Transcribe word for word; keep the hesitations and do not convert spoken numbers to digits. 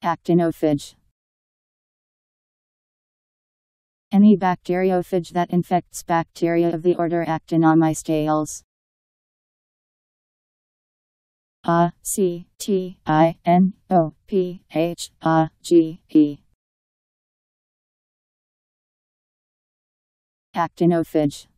Actinophage. Any bacteriophage that infects bacteria of the order Actinomyces. A C T I N O P H A G E. Actinophage.